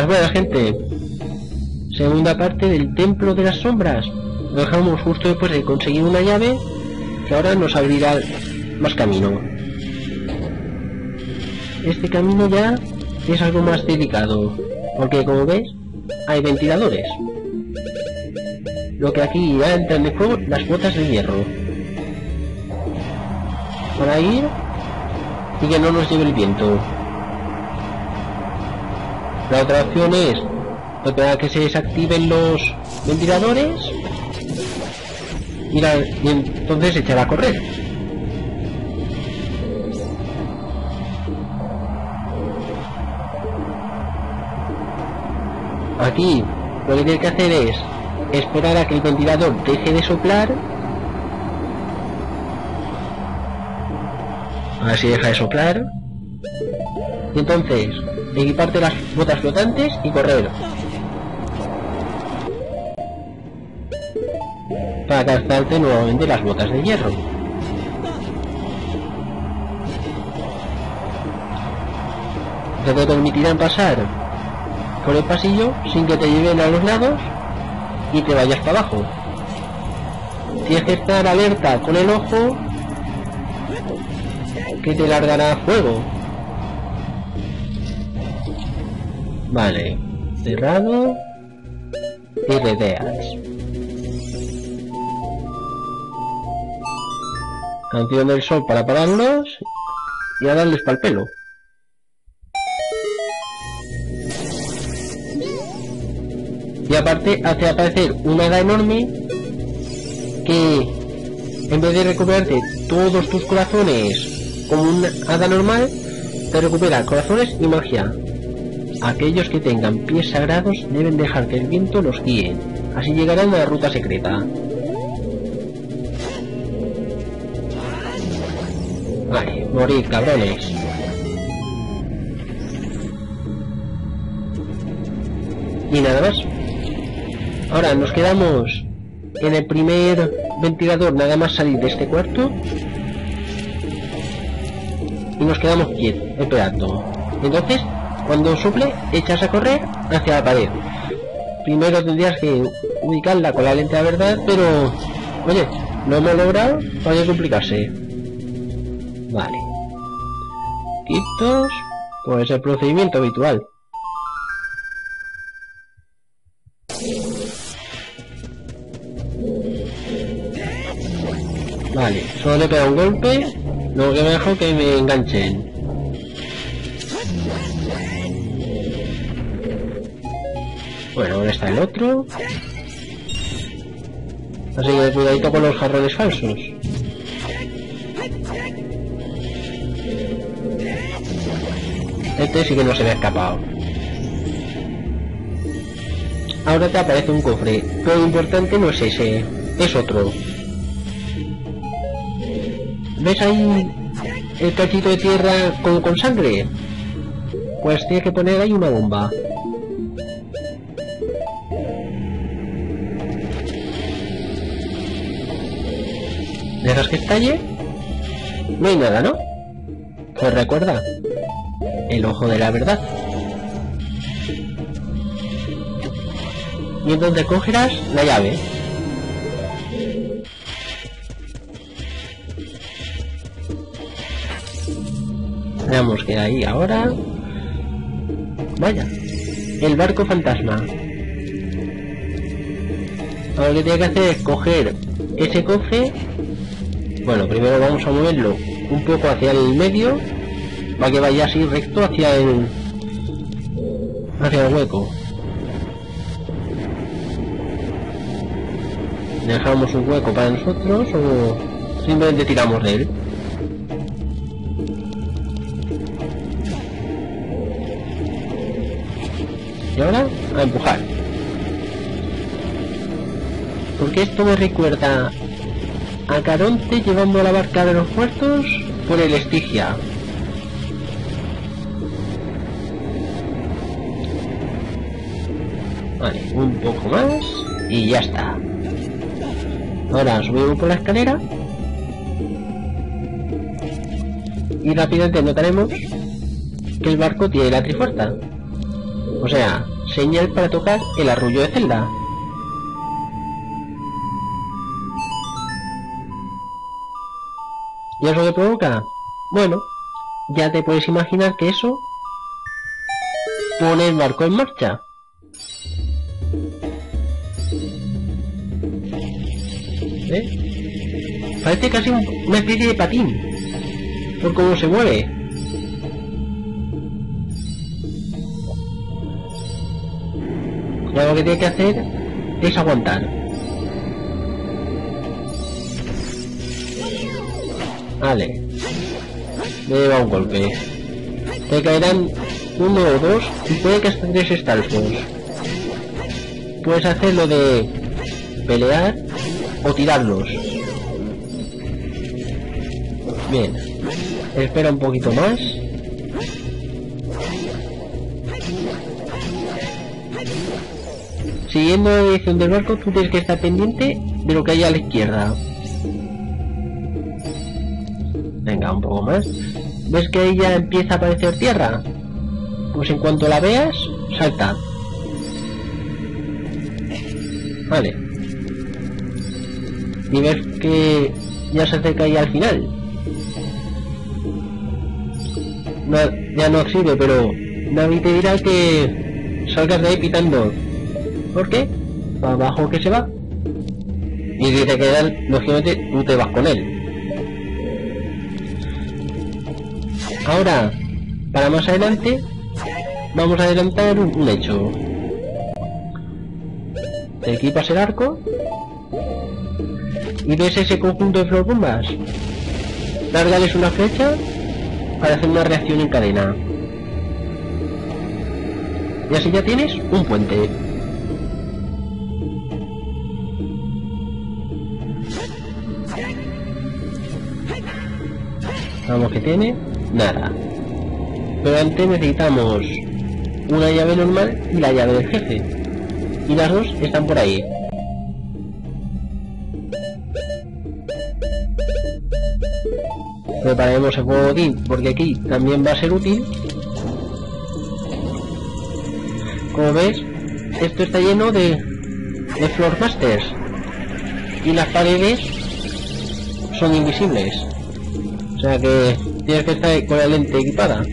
Buenas, buenas, gente. Segunda parte del Templo de las Sombras. Lo dejamos justo después de conseguir una llave que ahora nos abrirá más camino. Este camino ya es algo más delicado, porque como ves, hay ventiladores. Lo que aquí ya entran de fuego las botas de hierro. Para ir y que no nos lleve el viento. La otra opción es esperar a que se desactiven los ventiladores y entonces echar a correr. Aquí lo que tiene que hacer es esperar a que el ventilador deje de soplar. A ver si deja de soplar. Y entonces equiparte las botas flotantes y correr para calzarte nuevamente las botas de hierro. Te permitirán pasar por el pasillo sin que te lleven a los lados y te vayas para abajo. Tienes que estar alerta con el ojo, que te largará fuego. Vale, cerrado y redeas. Canción del sol para pararlos y a darles pa'l pelo. Y aparte hace aparecer una hada enorme que en vez de recuperarte todos tus corazones como una hada normal, te recupera corazones y magia. Aquellos que tengan pies sagrados deben dejar que el viento los guíe. Así llegarán a la ruta secreta. Vale, morir, cabrones. Y nada más. Ahora nos quedamos en el primer ventilador nada más salir de este cuarto. Y nos quedamos quietos, esperando. Entonces, cuando sople, echas a correr hacia la pared. Primero tendrías que ubicarla con la lente de verdad, pero... Oye, no hemos logrado, vaya a complicarse. Vale. Quietos, pues el procedimiento habitual. Vale, solo le pego un golpe, luego que me dejo que me enganchen. Bueno, ahora está el otro. Así que cuidadito con los jarrones falsos. Este sí que no se me ha escapado. Ahora te aparece un cofre, pero lo importante no es ese, es otro. ¿Ves ahí el cachito de tierra con sangre? Pues tienes que poner ahí una bomba. ¿Dejas que estalle? No hay nada, ¿no? Pues recuerda, el ojo de la verdad. Y entonces cogerás la llave. Veamos que hay ahora. Vaya, el barco fantasma. Ahora lo que tiene que hacer es coger ese cofre. Bueno, primero vamos a moverlo un poco hacia el medio para que vaya así recto hacia el hueco. Dejamos un hueco para nosotros o simplemente tiramos de él. Y ahora a empujar. Porque esto me recuerda a Caronte llevando la barca de los muertos por el Estigia. Vale, un poco más y ya está. Ahora subimos por la escalera y rápidamente notaremos que el barco tiene la trifuerza. O sea, señal para tocar el arroyo de Zelda. ¿Y eso qué provoca? Bueno, ya te puedes imaginar que eso pone el barco en marcha. Parece casi una especie de patín por cómo se mueve. Y lo que tiene que hacer es aguantar. Vale, me lleva un golpe. Te caerán 1 o 2 y puede que hasta 3 estalfos. Puedes hacerlo de pelear o tirarlos. Bien, espera un poquito más. Siguiendo la dirección del barco, tú tienes que estar pendiente de lo que hay a la izquierda. Venga, un poco más. ¿Ves que ahí ya empieza a aparecer tierra? Pues en cuanto la veas, salta. Vale. Y ves que ya se acerca ahí al final. No, ya no sirve, pero David te dirá que salgas de ahí pitando. ¿Por qué? Para abajo que se va. Y si te quedan, lógicamente tú te vas con él. Ahora, para más adelante, vamos a adelantar un hecho. Te equipas el arco y ves ese conjunto de florbombas. Lárgales una flecha para hacer una reacción en cadena. Y así ya tienes un puente. Vamos, que tiene nada. Pero antes necesitamos una llave normal y la llave del jefe. Y las dos están por ahí. Preparemos el fuego botín, porque aquí también va a ser útil. Como ves, esto está lleno de Floor Masters. Y las paredes son invisibles. O sea que tienes que estar con la lente equipada.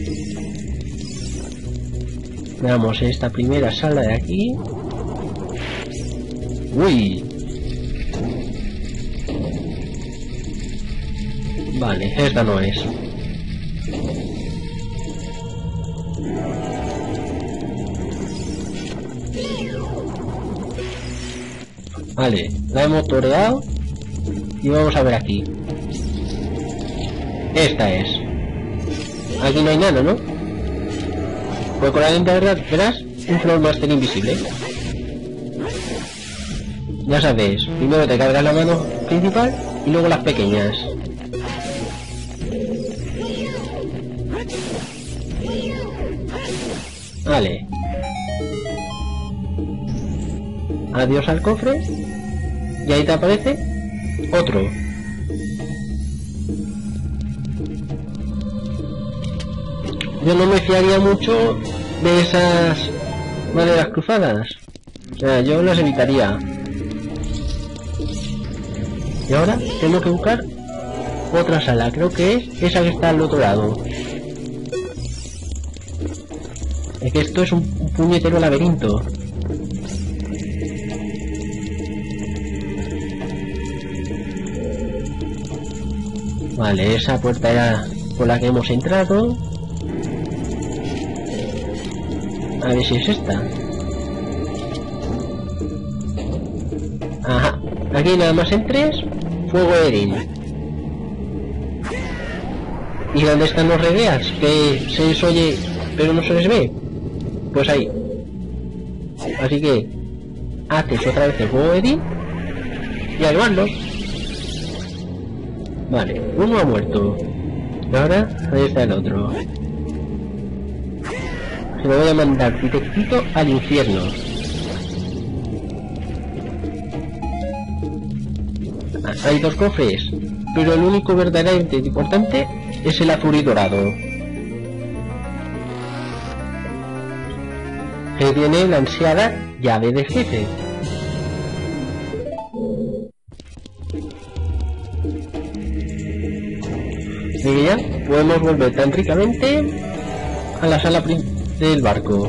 Veamos esta primera sala de aquí. Uy. Vale, esta no es. Vale, la hemos toreado. Y vamos a ver aquí. Esta es. Aquí no hay nada, ¿no? Pues con la lente de verdad verás un Floor Master invisible. Ya sabes, primero te cargas la mano principal y luego las pequeñas. Vale. Adiós al cofre. Y ahí te aparece otro. Yo no me fiaría mucho de esas maderas cruzadas. O sea, yo las evitaría. Y ahora tengo que buscar otra sala. Creo que es esa que está al otro lado. Es que esto es un puñetero laberinto. Vale, esa puerta era por la que hemos entrado. A ver si es esta. Ajá. Aquí nada más en 3. Fuego Erin. ¿Y dónde están los regueas? Que se les oye pero no se les ve. Pues ahí. Así que haces otra vez el fuego Erin y salvarlos. Vale, uno ha muerto. Y ahora ahí está el otro. Se lo voy a mandar directito al infierno. Hay 2 cofres, pero el único verdaderamente importante es el azul y dorado. que tiene la ansiada llave del jefe. Así que ya podemos volver tan ricamente a la sala del barco.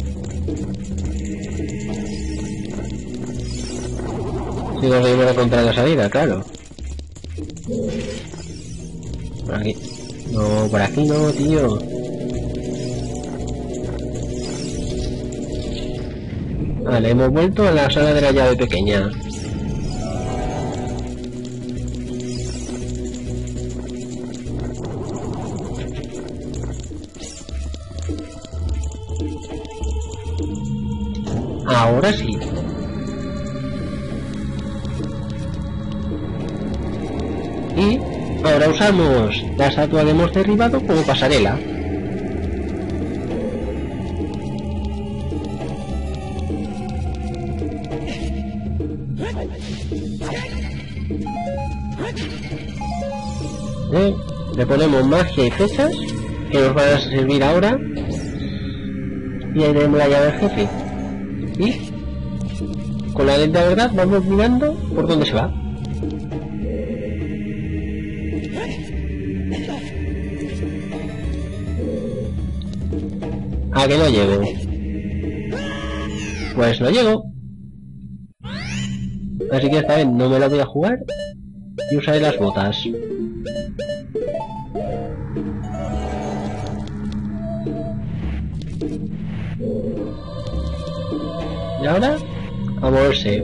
Si nos seguimos a encontrar la salida, claro. Por aquí. No, por aquí no, tío. Vale, hemos vuelto a la sala de la llave pequeña. Ahora sí. Y ahora usamos la estatua que hemos derribado como pasarela. Le ponemos magia y flechas que nos van a servir ahora. Y ahí tenemos la llave del jefe. Y con la lente de verdad vamos mirando por dónde se va. ¿A que no llego? Pues no llego. Así que esta vez no me la voy a jugar y usaré las botas. Y ahora, a moverse.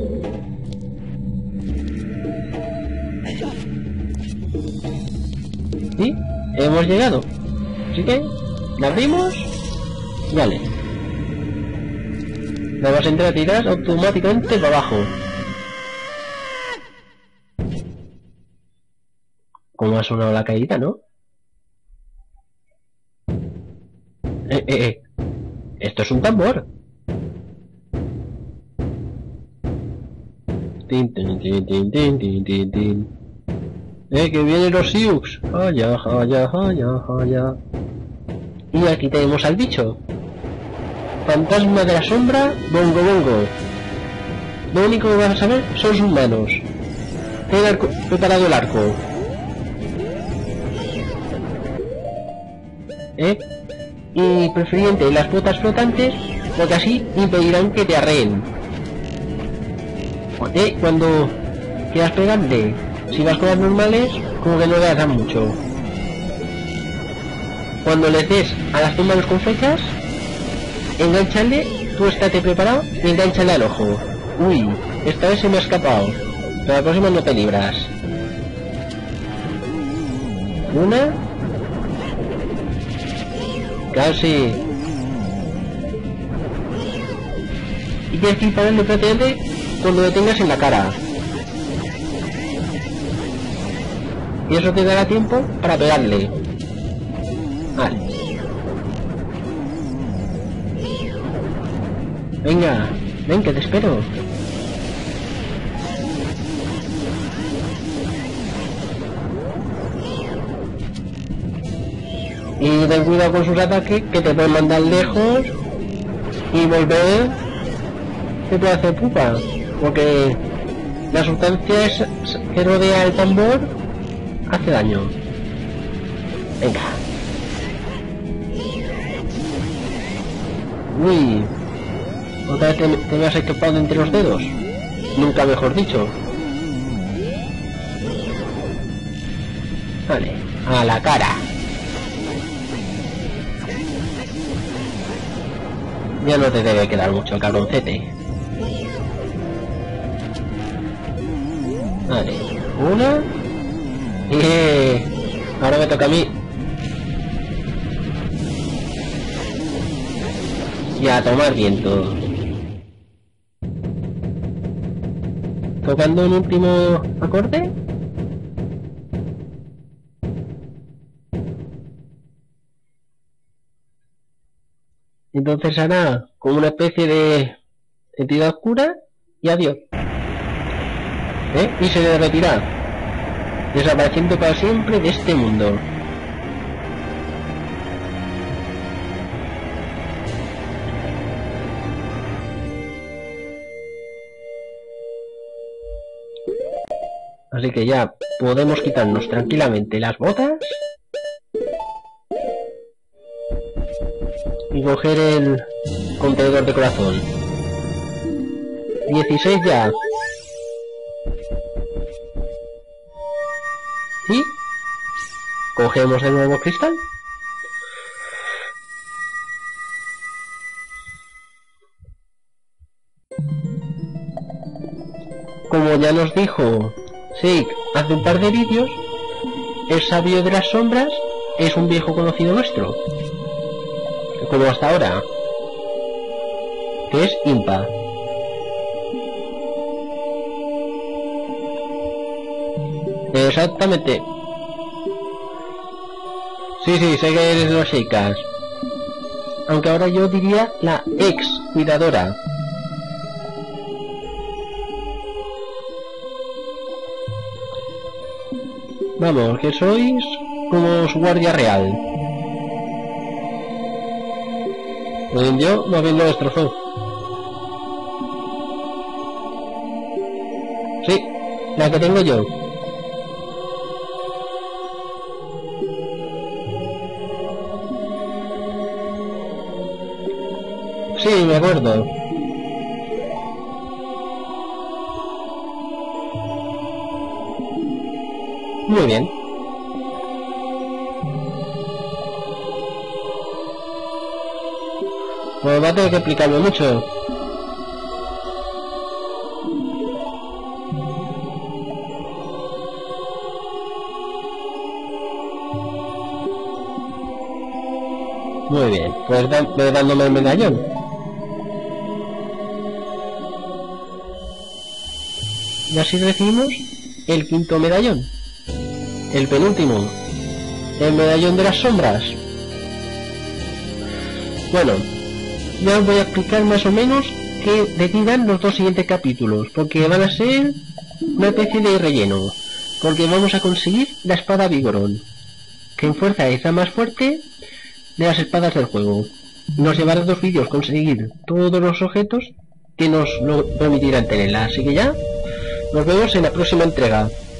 Y hemos llegado. Así que, la abrimos. Vale. Vamos a entrar a tirar automáticamente para abajo. Como ha sonado la caída, ¿no? Esto es un tambor. Tin, tin, tin, tin, tin, tin, tin, tin. Que vienen los Sioux. Allá, allá, allá, allá. Y aquí tenemos al bicho. Fantasma de la sombra, bongo bongo. Lo único que vas a saber son sus manos. Ten preparado el arco. Y preferente las botas flotantes, porque así impedirán que te arreen. Cuando quieras pegarle, si vas con las normales, como que no le dan mucho. Cuando le des a las tumbas con flechas, engánchale, tú estate preparado y engánchale al ojo. Uy, esta vez se me ha escapado, pero la próxima no te libras. Una. Casi. Y tienes que dispararle prácticamente cuando lo tengas en la cara. Y eso te dará tiempo para pegarle. Vale. Venga, ven que te espero. Y ten cuidado con sus ataques, que te pueden mandar lejos y volver, te puede hacer pupa, porque la sustancia que rodea el tambor hace daño. Venga. Uy, otra vez te me has escapado entre los dedos. Nunca mejor dicho. Vale, a la cara. Ya no te debe quedar mucho, cabroncete. Vale, una. Ahora me toca a mí. Y a tomar viento. Tocando un último acorde. Entonces hará como una especie de entidad oscura y adiós. Y se derretirá, desapareciendo para siempre de este mundo. Así que ya podemos quitarnos tranquilamente las botas y coger el contenedor de corazón. 16 ya. Y cogemos el nuevo cristal. Como ya nos dijo Sheik hace un par de vídeos, el sabio de las sombras es un viejo conocido nuestro, como hasta ahora, que es Impa. Exactamente. Sí, sé que eres de los Sheikas. Aunque ahora yo diría la ex cuidadora. Vamos, que sois como su guardia real. Yo más bien lo destrozó. Sí, la que tengo yo. Sí, me acuerdo. Muy bien. Pues va a tener que explicarme mucho. Muy bien, pues dándome el medallón. Y así recibimos el quinto medallón. El penúltimo. El medallón de las sombras. Bueno, ya os voy a explicar más o menos de qué irán los dos siguientes capítulos, porque van a ser una especie de relleno, porque vamos a conseguir la espada Vigorón, que en fuerza es la más fuerte de las espadas del juego. Nos llevará 2 vídeos conseguir todos los objetos que nos lo permitirán tenerla, así que ya nos vemos en la próxima entrega.